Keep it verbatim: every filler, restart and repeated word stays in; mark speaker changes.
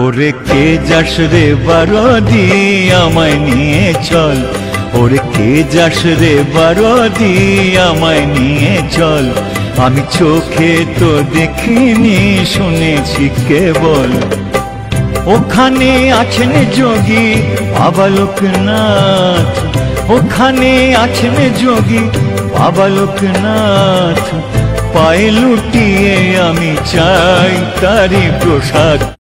Speaker 1: ওরে কে যাস রে বারদি আমায় নিয়ে চল, ওরে কে যাস রে বারদি আমায় নিয়ে চল। আমি চোখে তো দেখিনি শুনেছি কেবল, ওখানে আছেন যোগী বাবা লোকনাথ, ওখানে আছেন যোগী বাবা লোকনাথ। পায়ে লুটিয়ে আমি চাই তারি প্রসাদ।